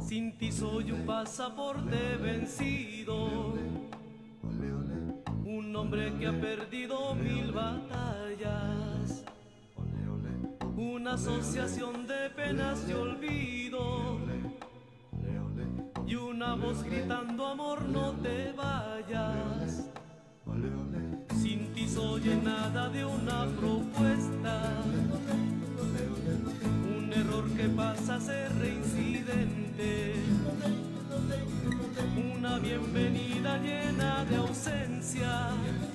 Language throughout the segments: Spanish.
Sin ti soy un pasaporte vencido, un hombre que ha perdido 1000 batallas, una asociación de penas y olvido, y una voz gritando amor no te vayas. Sin ti soy en nada de una propuesta, un error que pasa a ser reincidente, una bienvenida llena de ausencia,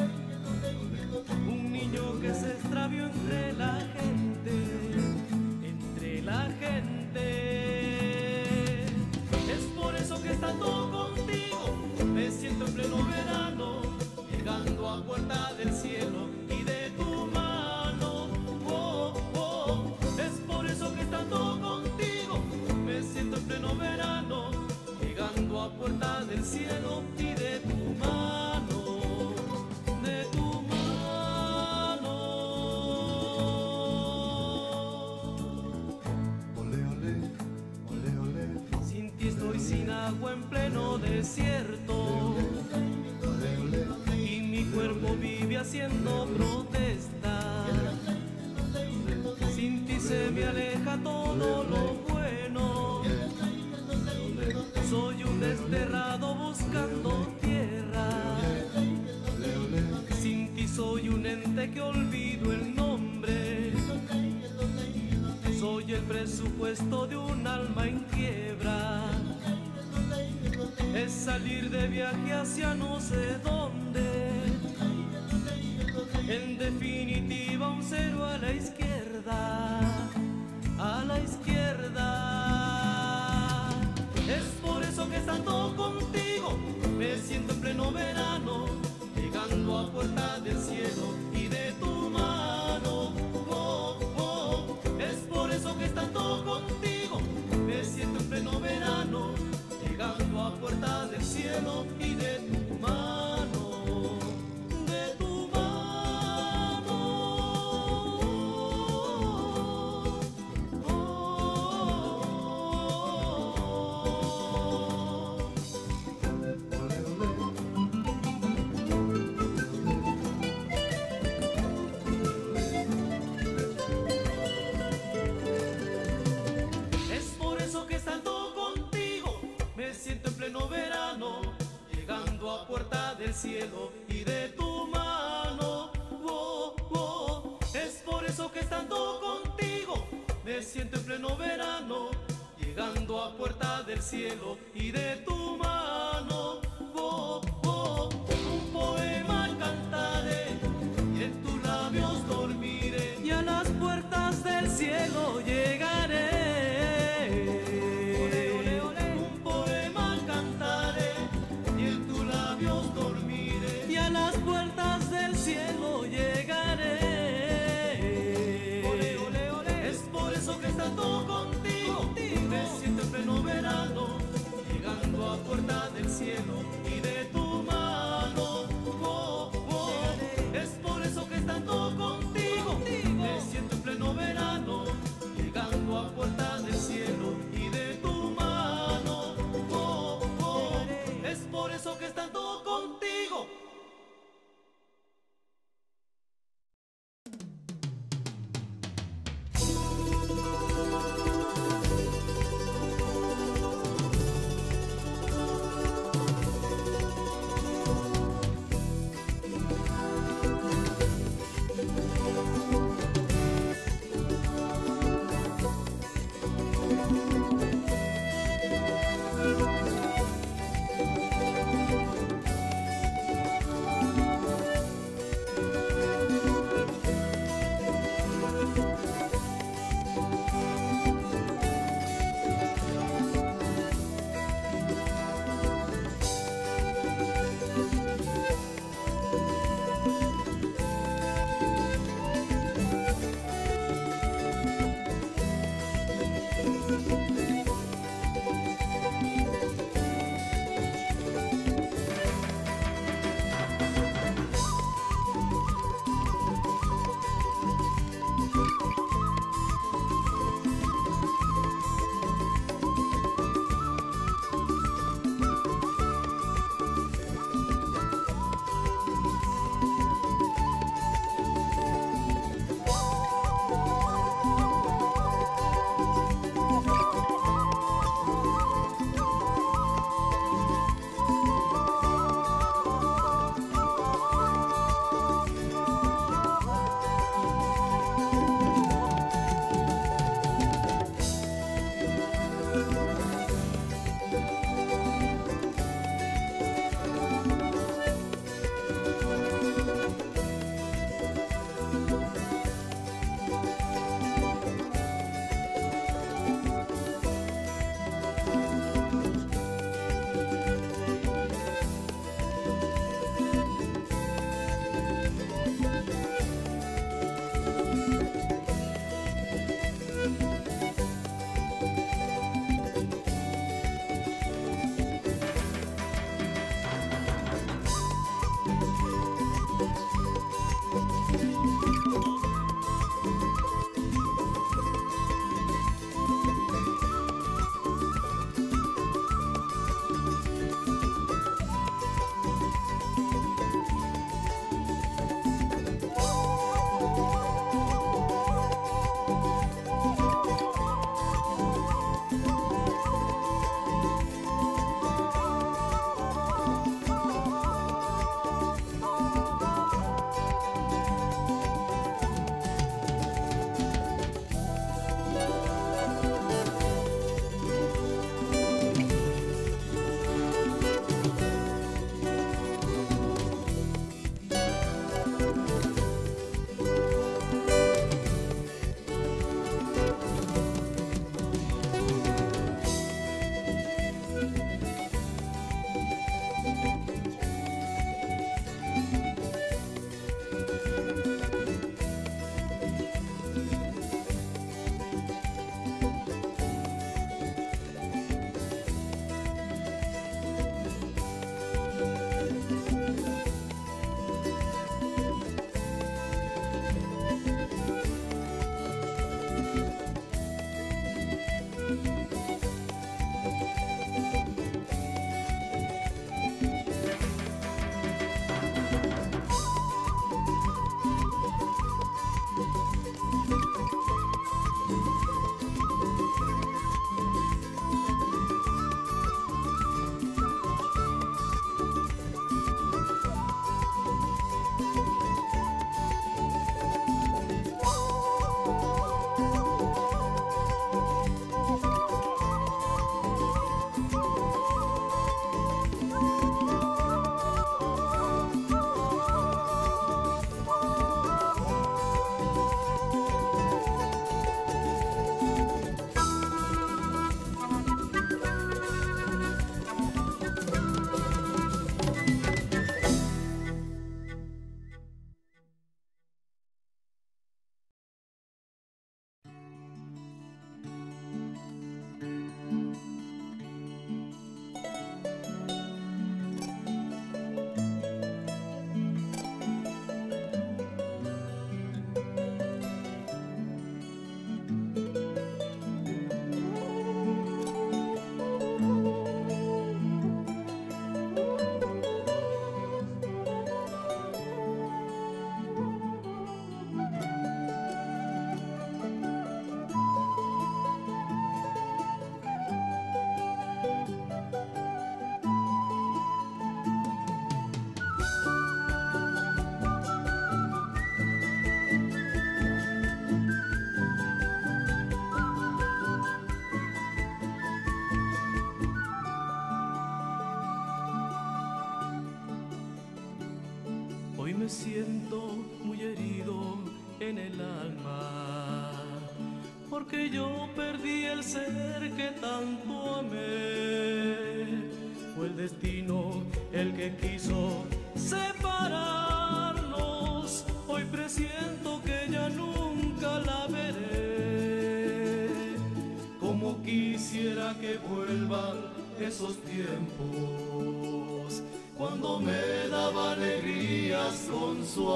un niño que se extravió entre la gente, entre la gente. Es por eso que estando contigo me siento en pleno verano, llegando a puerta del cielo y de tu mano. Oh, oh. Es por eso que estando contigo me siento en pleno verano, llegando a puerta del cielo y de tu mano, de tu mano. Ole, ole, ole, ole. Sin ti estoy sin agua en pleno desierto, y mi cuerpo vive haciendo protesta. Sin ti se me aleja todo lo bueno, soy un desterrado buscando tierra. Sin ti soy un ente que olvido el nombre, soy el presupuesto de un alma en quiebra. Es salir de viaje hacia no sé dónde, en definitiva un cero a la izquierda, a la izquierda. Es por eso que estando contigo me siento en pleno verano, llegando a puerta del cielo y de tu mano. Oh, oh. Es por eso que estando contigo me siento en pleno verano, llegando a puerta del cielo y de tu mano, de tu mano. Oh, Ole, ole. Es por eso que estando contigo me siento en pleno verano, llegando a puerta del cielo y de tu mano. Oh, oh. Es por eso que estando contigo me siento en pleno verano, llegando a puerta del cielo y de tu mano. Oh, oh. Un poema cantaré y en tus labios dormiré, y a las puertas del cielo llegaré. Un poema cantaré y en tus labios dormiré, y a las puertas del cielo llegaré. Es por eso que estando contigo me siento en pleno verano, llegando a puerta del cielo y de tu mano. Oh, oh. Es por eso que estando contigo me siento en pleno verano, llegando a puerta del cielo y de tu mano. Oh, oh. Es por eso que estando contigo. me siento muy herido en el alma, porque yo perdí el ser que tanto amé. Fue el destino el que quiso separarnos. Hoy presiento que ya nunca la veré. Como quisiera que vuelvan esos tiempos, cuando me daba alegrías con su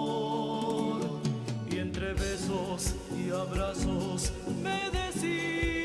amor, y entre besos y abrazos me decía: